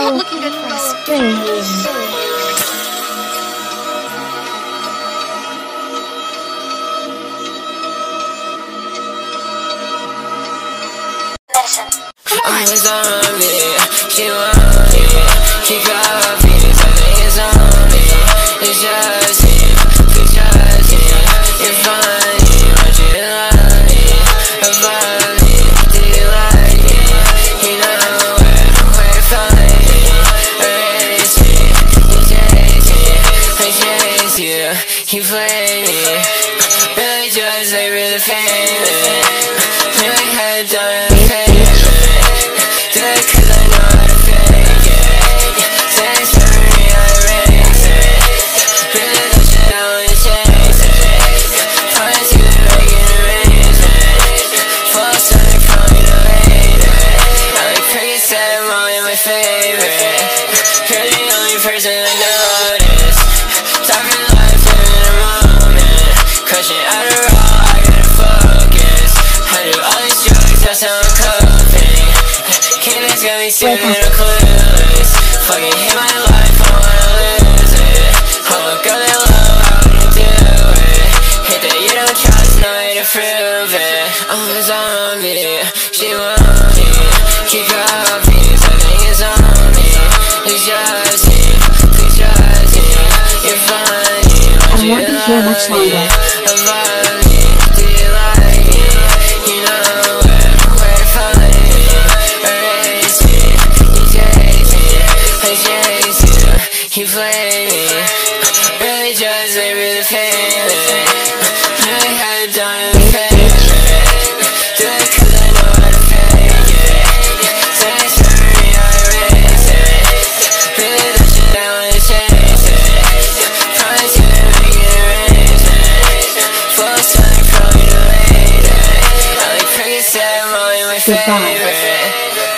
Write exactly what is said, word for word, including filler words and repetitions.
not looking good for us. I'm a zombie, she want me. Kick off these, I think it's zombie. It's just me, it's just me. You're funny, but you love me. Above me, do you like me? You know where, where to find me. Erase me, you chase me. I chase you, you play me. Really just like really famous. Really had done a favor. Do it cause I know how to fake it. Thanks for me, I erase it. Really the shit I wanna chase it. Promise you that I can erase it. False something from me to hate it. I like crickets that I'm only my favorite. You're the only person I notice. Talking life, living in a moment. Crushing out a roll, I gotta focus. I do all these drugs, that's how I'm coping. Cadence got me stupid and clueless. Fucking hate my life, I wanna lose it. I'm a girl that love, how would you do it? Hate that you don't trust, no way to prove it. I'm a zombie, she want me. Keep your hobbies, I think it's on me. It's just me, it's just me. You're funny, but you love me. Above me, do you like me? You know where, where to find me. Erase me, you chase me. I chase you, you play me. Really just like really famous. Really had done a favor. Do it cause I know how to fake it. Thanks for me, I erase it. Really the shit I wanna chase it. Promise you that I can erase it. False something from me to hate it. I like crickets that I'm only my favorite.